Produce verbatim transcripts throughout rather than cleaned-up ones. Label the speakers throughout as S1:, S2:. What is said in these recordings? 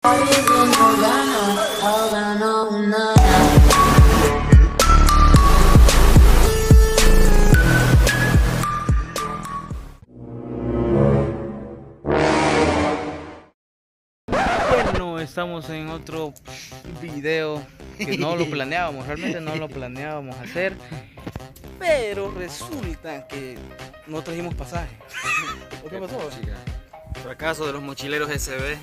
S1: Bueno, estamos en otro video que no lo planeábamos, realmente no lo planeábamos hacer, pero resulta que no trajimos pasaje. ¿Qué pasó?
S2: Fracaso de los mochileros S B.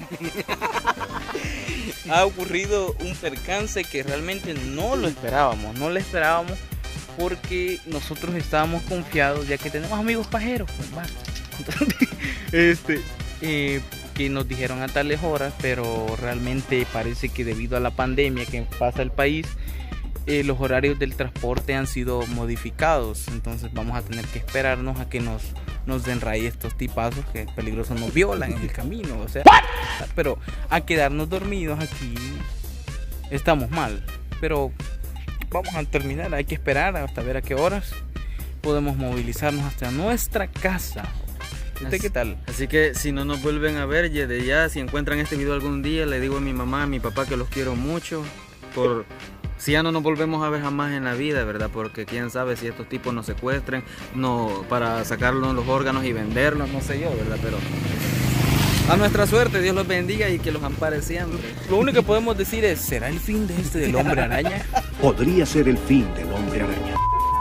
S1: Ha ocurrido un percance que realmente no lo esperábamos, no lo esperábamos porque nosotros estábamos confiados ya que tenemos amigos pajeros, pues, este, eh, que nos dijeron a tales horas, pero realmente parece que debido a la pandemia que pasa el país, eh, los horarios del transporte han sido modificados, entonces vamos a tener que esperarnos a que nos nos den raíz estos tipazos que es peligroso, nos violan en el camino, o sea, pero a quedarnos dormidos aquí estamos mal, pero vamos a terminar, hay que esperar hasta ver a qué horas podemos movilizarnos hasta nuestra casa. ¿Usted qué tal?
S2: Así que si no nos vuelven a ver, de ya, si encuentran este video algún día, le digo a mi mamá, a mi papá que los quiero mucho, por si ya no nos volvemos a ver jamás en la vida, ¿verdad? Porque quién sabe si estos tipos nos secuestren, no, para sacarnos los órganos y venderlos, no sé yo, ¿verdad? Pero a nuestra suerte, Dios los bendiga y que los ampare siempre.
S1: Lo único que podemos decir es, ¿será el fin de este del hombre araña?
S3: Podría ser el fin del hombre araña.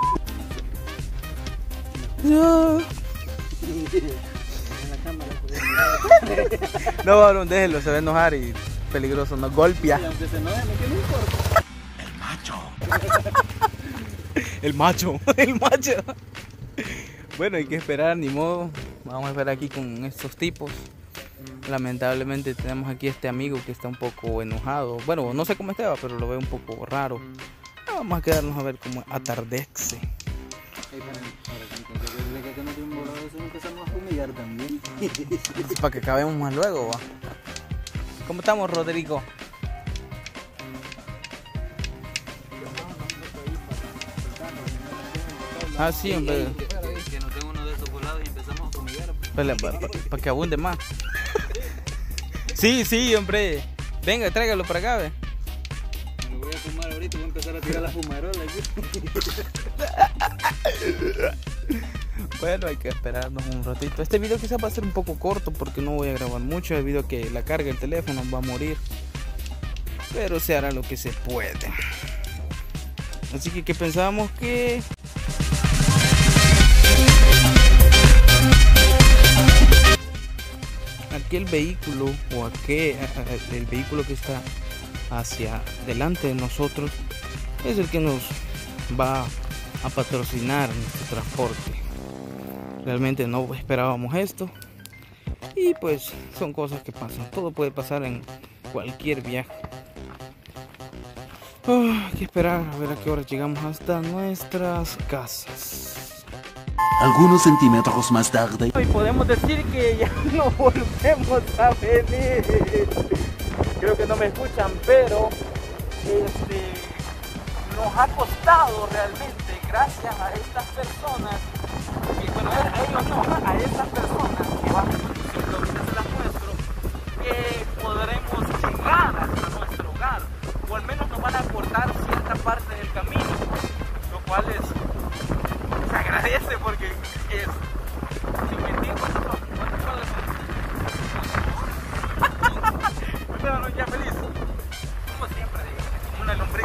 S1: No. No, varón, déjelo, se va a enojar y peligroso, nos golpea.
S3: El macho.
S1: El macho, el macho. Bueno, hay que esperar, ni modo. Vamos a esperar aquí con estos tipos. Lamentablemente tenemos aquí a este amigo que está un poco enojado. Bueno, no sé cómo estaba, pero lo veo un poco raro. Vamos a quedarnos a ver cómo atardece. Para que acabemos más luego, ¿va? ¿Cómo estamos, Rodrigo? Ah, sí, hombre.
S2: Que no tengo uno de estos volados y empezamos a fumigar.
S1: Para pa, pa, pa que abunde más. Sí, sí, hombre. Venga, tráigalo para acá, ve.
S2: Me lo voy a fumar ahorita, voy a empezar a tirar la fumarola aquí.
S1: Bueno, hay que esperarnos un ratito. Este video quizás va a ser un poco corto porque no voy a grabar mucho debido a que la carga del teléfono va a morir. Pero se hará lo que se puede. Así que, ¿qué pensábamos que...? Aquel vehículo o aquel el vehículo que está hacia delante de nosotros es el que nos va a patrocinar nuestro transporte. Realmente no esperábamos esto y pues son cosas que pasan, todo puede pasar en cualquier viaje. Oh, hay que esperar a ver a qué hora llegamos hasta nuestras casas.
S3: Algunos centímetros más tarde.
S1: Y podemos decir que ya no volvemos a venir. Creo que no me escuchan, pero este, nos ha costado realmente, gracias a estas personas, y bueno, a ellos no, a estas personas que van conduciendo, ahorita se las muestro, que podremos llegar hasta nuestro hogar, o al menos nos van a cortar cierta parte del camino, lo cual es, se agradece porque es, sin mentir, ¿cuántos son? ¿Cuántos son los no, no, ya feliz, como siempre, como una lombriz.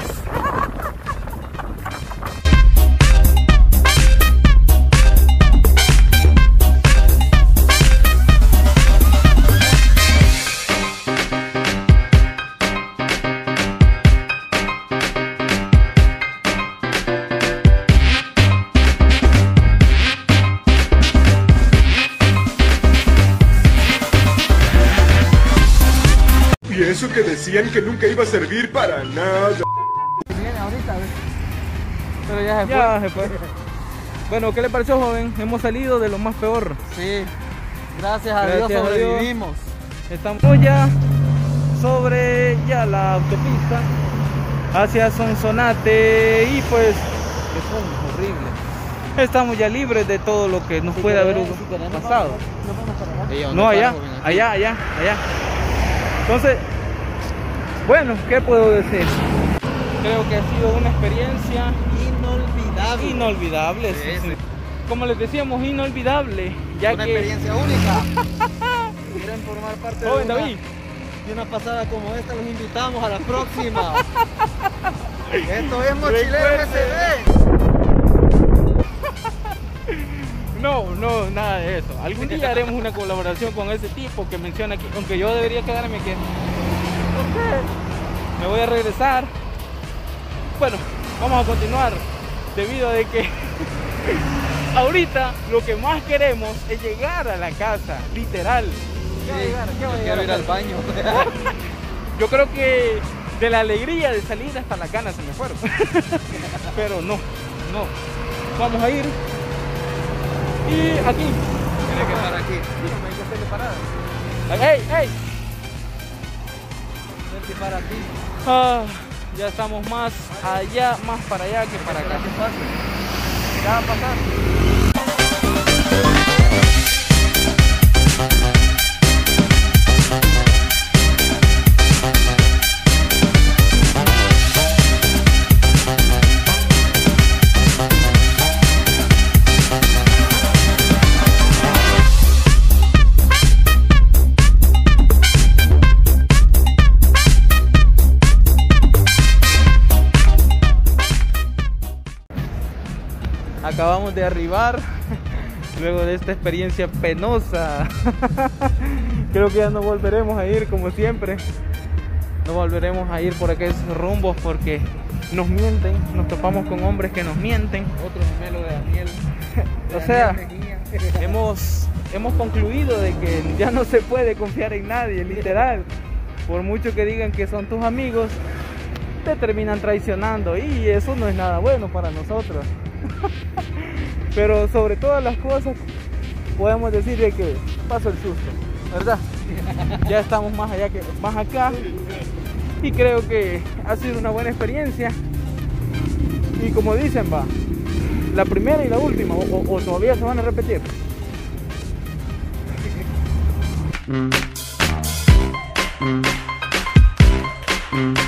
S4: Y eso que decían que nunca iba a servir para nada.
S1: Viene ahorita, ¿ves? Pero ya se fue. Ya se fue. Bueno, ¿qué le pareció, joven? Hemos salido de lo más peor.
S2: Sí, gracias a
S1: Gracias
S2: Dios
S1: a Dios.
S2: sobrevivimos.
S1: Estamos ya sobre ya la autopista hacia Sonsonate y pues es horrible. Estamos ya libres de todo lo que nos puede haber pasado. No, allá, allá, allá, allá. Entonces, Bueno, ¿qué puedo decir? Creo que ha sido una experiencia
S5: Inolvidable.
S1: inolvidable.
S5: Sí,
S1: sí, sí.
S5: sí.
S1: Como les decíamos, inolvidable, ya
S5: Una
S1: que...
S5: experiencia única. Si quieren formar parte de
S1: Joven
S5: una,
S1: David,
S5: de una pasada como esta, los invitamos a la próxima. Esto es Mochilero S D.
S1: no, no, nada de eso. Algún día haremos una colaboración con ese tipo que menciona aquí, aunque yo debería quedarme aquí. Ok, me voy a regresar. Bueno, vamos a continuar debido a de que ahorita lo que más queremos es llegar a la casa, literal. ¿Qué va a llegar? ¿Qué va a llegar
S5: Quiero ir
S1: a
S5: al
S1: la
S5: baño.
S1: casa? Yo creo que de la alegría de salir hasta la cana se me fueron. Pero no, no. Vamos a ir. Y aquí.
S5: Tiene que estar aquí.
S1: Dígame, hay que hacerle parada. ¡Ey, ey!
S5: Vente para ti.
S1: Ah, ya estamos más allá, más para allá que para acá.
S5: ¿Qué pasa?
S1: ¿Qué va a pasar? Acabamos de arribar luego de esta experiencia penosa. Creo que ya no volveremos a ir como siempre. No volveremos a ir por aquellos rumbos porque nos mienten. Nos topamos con hombres que nos mienten.
S5: Otro gemelo de Daniel. De
S1: O sea,
S5: Daniel Mejía.
S1: hemos, hemos concluido de que ya no se puede confiar en nadie, literal. Por mucho que digan que son tus amigos, te terminan traicionando y eso no es nada bueno para nosotros. Pero sobre todas las cosas podemos decir de que pasó el susto, ¿verdad? Ya estamos más allá que más acá y creo que ha sido una buena experiencia. Y como dicen, va, la primera y la última, o, o- o todavía se van a repetir.
S3: Mm. Mm.